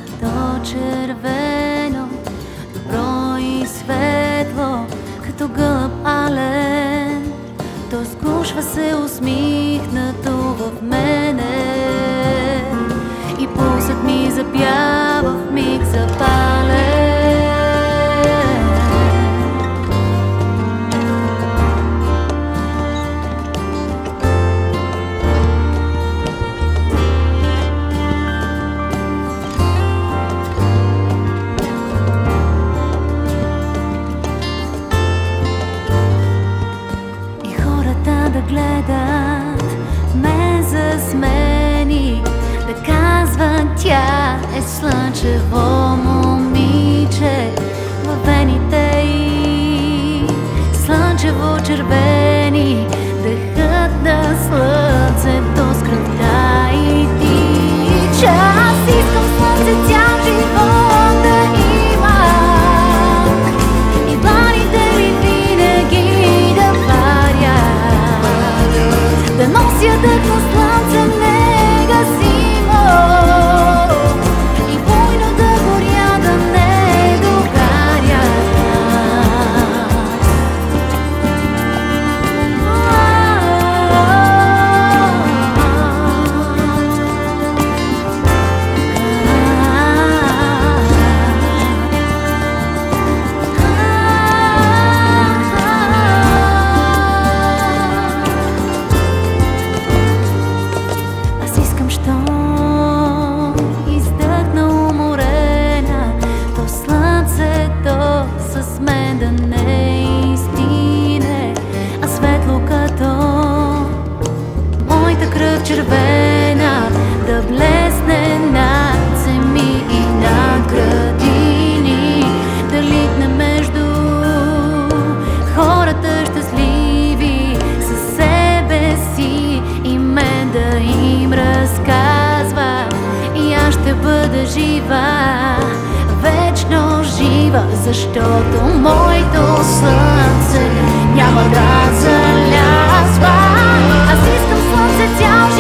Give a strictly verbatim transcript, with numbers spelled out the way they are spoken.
слънцето червено, добро и светло, като гълъб ален. То сгушва се усмихнато в мене и пулсът ми запява в миг запален. Гледат ме засмени, да казват тя е слънчево момиче. Във вените й слънчево червени, дъхът на слънцето с кръвта и тича. Аз искам слънце цял живот да имам и дланите ми винаги да да нося дъх на слънце негасимо и буйно да горя, да не догаря. Червена да блесне над земи и над градини, да литне между хората щастливи със себе си и мен да им разказва. И аз ще бъда жива, вечно жива, защото моето слънце няма да залязва. Аз искам слънце цял